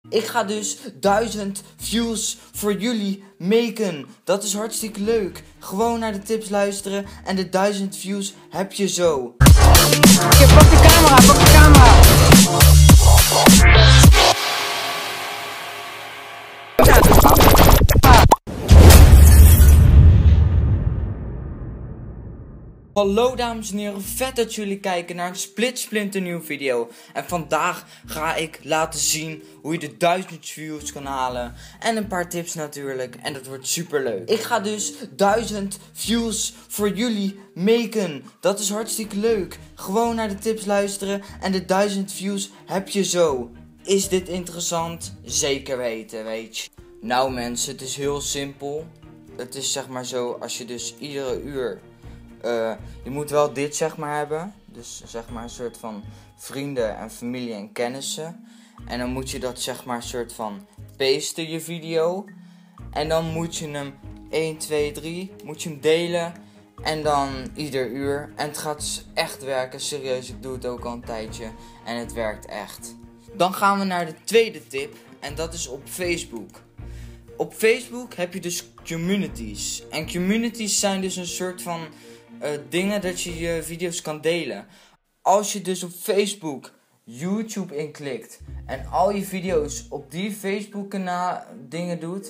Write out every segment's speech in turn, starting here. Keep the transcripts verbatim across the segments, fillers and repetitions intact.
Ik ga dus duizend views voor jullie maken. Dat is hartstikke leuk. Gewoon naar de tips luisteren en de duizend views heb je zo. Oké, pak de camera, pak de camera. Hallo dames en heren, vet dat jullie kijken naar een split-splinternieuwe video. En vandaag ga ik laten zien hoe je de duizend views kan halen. En een paar tips natuurlijk. En dat wordt super leuk. Ik ga dus duizend views voor jullie maken. Dat is hartstikke leuk. Gewoon naar de tips luisteren en de duizend views heb je zo. Is dit interessant? Zeker weten, weet je. Nou mensen, het is heel simpel. Het is zeg maar zo, als je dus iedere uur... Uh, je moet wel dit zeg maar hebben. Dus zeg maar een soort van vrienden en familie en kennissen. En dan moet je dat zeg maar een soort van pasten je video. En dan moet je hem één, twee, drie moet je hem delen. En dan ieder uur. En het gaat echt werken. Serieus, ik doe het ook al een tijdje. En het werkt echt. Dan gaan we naar de tweede tip. En dat is op Facebook. Op Facebook heb je dus communities. En communities zijn dus een soort van... Uh, dingen dat je je video's kan delen. Als je dus op Facebook YouTube inklikt en al je video's op die Facebook kanaal dingen doet,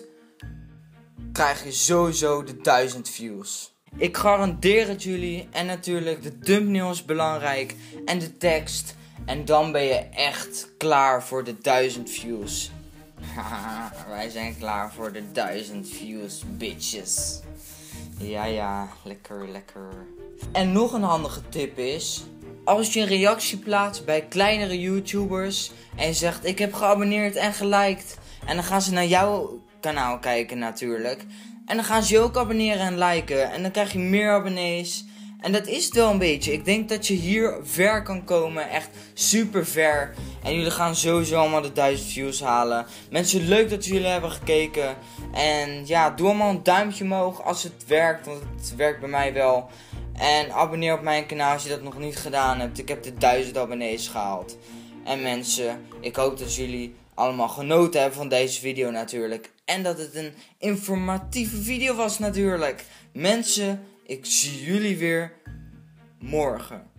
krijg je sowieso de duizend views. Ik garandeer het jullie. En natuurlijk de thumbnail is belangrijk en de tekst. En dan ben je echt klaar voor de duizend views. Haha, wij zijn klaar voor de duizend views, bitches. Ja, ja, lekker, lekker. En nog een handige tip is, als je een reactie plaatst bij kleinere YouTubers en je zegt ik heb geabonneerd en geliked, en dan gaan ze naar jouw kanaal kijken natuurlijk. En dan gaan ze je ook abonneren en liken en dan krijg je meer abonnees. En dat is het wel een beetje. Ik denk dat je hier ver kan komen. Echt super ver. En jullie gaan sowieso allemaal de duizend views halen. Mensen, leuk dat jullie hebben gekeken. En ja, doe allemaal een duimpje omhoog als het werkt. Want het werkt bij mij wel. En abonneer op mijn kanaal als je dat nog niet gedaan hebt. Ik heb de duizend abonnees gehaald. En mensen, ik hoop dat jullie allemaal genoten hebben van deze video natuurlijk. En dat het een informatieve video was natuurlijk. Mensen... Ik zie jullie weer morgen.